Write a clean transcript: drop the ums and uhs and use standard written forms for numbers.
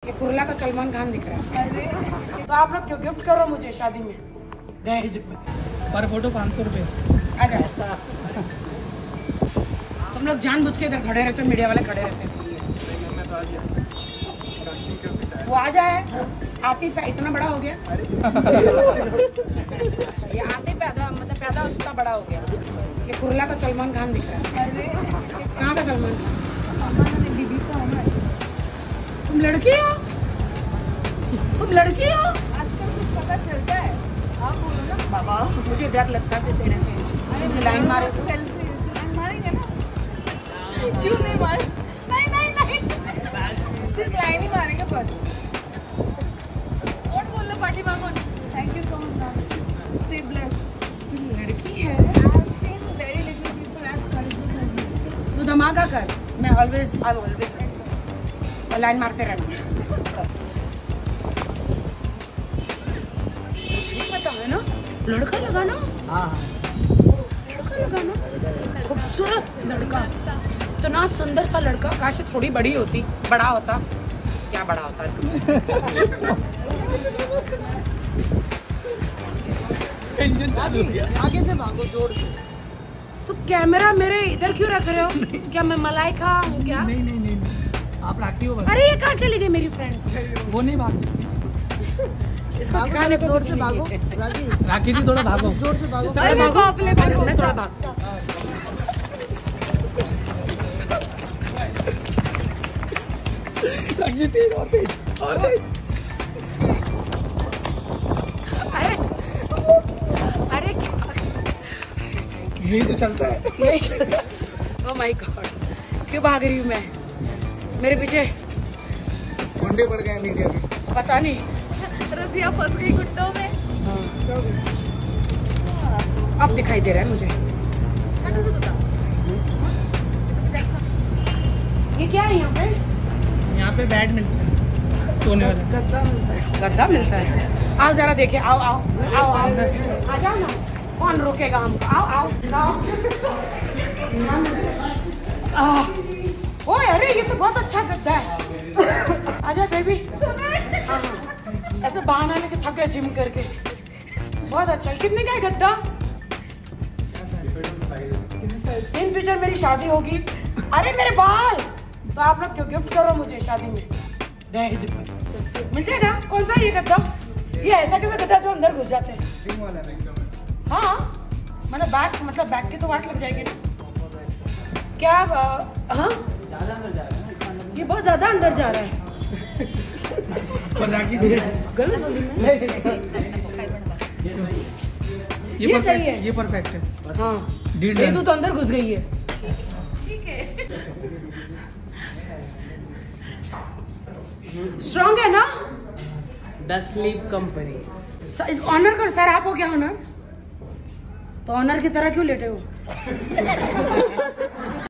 ये कुर्ला का सलमान खान दिख रहा है। तो आप लोग क्यों गिफ्ट करो मुझे शादी में दहेज पर फोटो 500 रुपये। आ जाए। तुम लोग जानबूझ के इधर खड़े रहते हो, मीडिया वाले खड़े रहते हैं इसलिए। वो आ जाए। आतिफ इतना बड़ा हो गया। अच्छा ये आतिफ पैदा उतना बड़ा हो गया। ये कुर्ला का सलमान खान दिख रहा है। कहाँ का सलमान खान? तुम लड़की हो? तुम लड़की हो? आजकल कुछ पता चलता है। आप बोलो ना बाबा मुझे डर लगता है तेरे से। मुझे लाइन मारे तो सेल्फी लाइन मारेंगे ना। क्यों नहीं मारे? नहीं सिर्फ लाइन ही मारेंगे बस। और बोलो पार्टी मांगो। Thank you so much ma'am. Stay blessed. तुम लड़की है। I have seen very little people as courage. तू धमाका कर। मैं ऑलवेज और लाइन मारते रहना। मुझे पता है ना लड़का लगाना। लड़का लगाना खूबसूरत लड़का, इतना सुंदर सा लड़का। काश थोड़ी बड़ी होती, बड़ा होता। क्या बड़ा होता है? आगे से भागो जोर से। तो कैमरा मेरे इधर क्यों रख रहे हो? क्या मैं मलाइका हूँ क्या? नहीं आप राखी हो। अरे ये कहाँ चली गई मेरी फ्रेंड? वो नहीं भाग सकती। इसको दिखाने को जोर से भागो। राखी जी थोड़ा भागो। जोर से भागो। अरे बाप रे बाप। मैं थोड़ा भाग। राखी तेज और तेज। अरे अरे यही तो चलता है। ओह माय गॉड, क्यों भाग रही हूँ मैं? मेरे पीछे गुंडे पड़ गए मीडिया में। पता नहीं। रसिया फंस गई गुड्डों में। अब दिखाई दे रहा है मुझे। ये क्या है यहाँ पे? यहाँ पे बेड मिलता है सोने वाला। गद्दा मिलता है। आओ जरा देखे। आओ आ जाओ ना। कौन रोकेगा हमको? आओ। ओए अरे ये तो बहुत अच्छा गद्दा है। आजा बेबी। हाँ ऐसे बहाना लेके थक गए जिम करके। बहुत अच्छा है। कितने का है गद्दा? इन फ्यूचर मेरी शादी होगी। अरे मेरे बाल। तो आप लोग क्यों गिफ्ट करो मुझे शादी में दहेज पर? मिल जाएगा। कौन सा ये गद्दा? ये ऐसा कैसा गद्दा जो अंदर घुस जाते हैं? हाँ मतलब बैग की तो वाट लग जाएगी ना। क्या? हाँ ये बहुत ज्यादा अंदर जा रहा है। और राखी दे। गलत बोली मैं। ये सही है। ये परफेक्ट है। हाँ डील ये तो अंदर घुस गई है। ठीक है। स्ट्रॉन्ग है ना? The sleep company. इस ऑनर कर सर। आप हो क्या ऑनर? तो ऑनर की तरह क्यों लेटे हो?